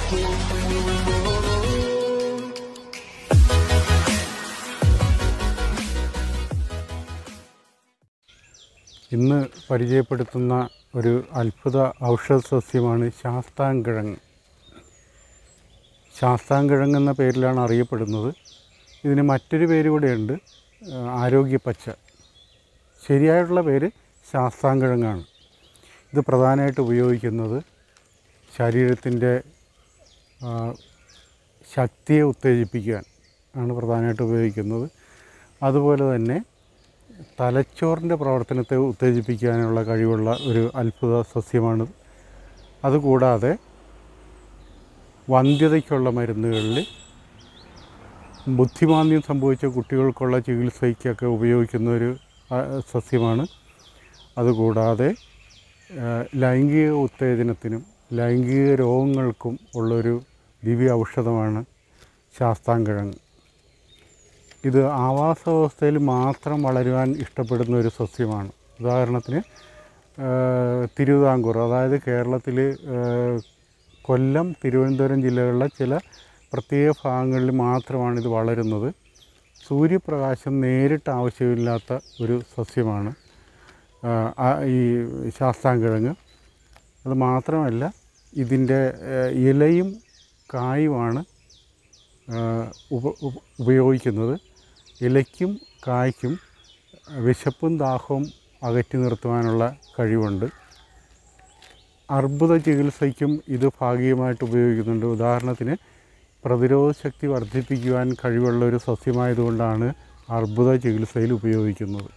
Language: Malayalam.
ഇന്ന് പരിചയപ്പെടുത്തുന്ന ഒരു അത്ഭുത ഔഷധ സസ്യമാണ് ശാസ്താംകിഴങ്ങ്. ശാസ്താംകിഴങ്ങ് എന്ന പേരിലാണ് അറിയപ്പെടുന്നത്. ഇതിന് മറ്റൊരു പേര് കൂടെയുണ്ട്, ആരോഗ്യപ്പച്ച. ശരിയായിട്ടുള്ള പേര് ശാസ്താംകിഴങ്ങാണ്. ഇത് പ്രധാനമായിട്ട് ഉപയോഗിക്കുന്നത് ശരീരത്തിൻ്റെ ശക്തിയെ ഉത്തേജിപ്പിക്കാൻ ആണ് പ്രധാനമായിട്ട് ഉപയോഗിക്കുന്നത്. അതുപോലെ തന്നെ തലച്ചോറിൻ്റെ പ്രവർത്തനത്തെ ഉത്തേജിപ്പിക്കാനുള്ള കഴിവുള്ള ഒരു അത്ഭുത സസ്യമാണ്. അതുകൂടാതെ വന്ധ്യതയ്ക്കുള്ള മരുന്നുകളിൽ, ബുദ്ധിമാന്ദ്യം സംഭവിച്ച കുട്ടികൾക്കുള്ള ചികിത്സയ്ക്കൊക്കെ ഉപയോഗിക്കുന്ന ഒരു സസ്യമാണ്. അതുകൂടാതെ ലൈംഗിക ഉത്തേജനത്തിനും ലൈംഗിക രോഗങ്ങൾക്കും ഉള്ളൊരു ദിവ്യ ഔഷധമാണ് ശാസ്താംകിഴങ്ങ്. ഇത് ആവാസ വ്യവസ്ഥയിൽ മാത്രം വളരുവാൻ ഇഷ്ടപ്പെടുന്ന ഒരു സസ്യമാണ്. ഉദാഹരണത്തിന് തിരുവിതാംകൂർ, അതായത് കേരളത്തിൽ കൊല്ലം, തിരുവനന്തപുരം ജില്ലകളിലെ ചില പ്രത്യേക ഭാഗങ്ങളിൽ മാത്രമാണ് ഇത് വളരുന്നത്. സൂര്യപ്രകാശം നേരിട്ട് ആവശ്യമില്ലാത്ത ഒരു സസ്യമാണ് ഈ ശാസ്താംകിഴങ്ങ്. അത് മാത്രമല്ല, ഇതിൻ്റെ ഇലയും കായുമാണ് ഉപയോഗിക്കുന്നത്. ഇലയ്ക്കും കായ്ക്കും വിശപ്പും ദാഹവും അകറ്റി നിർത്തുവാനുള്ള കഴിവുണ്ട്. അർബുദ ചികിത്സയ്ക്കും ഇത് ഭാഗികമായിട്ട് ഉപയോഗിക്കുന്നുണ്ട്. ഉദാഹരണത്തിന് പ്രതിരോധ ശക്തി വർദ്ധിപ്പിക്കുവാൻ കഴിവുള്ള ഒരു സസ്യമായതുകൊണ്ടാണ് അർബുദ ചികിത്സയിൽ ഉപയോഗിക്കുന്നത്.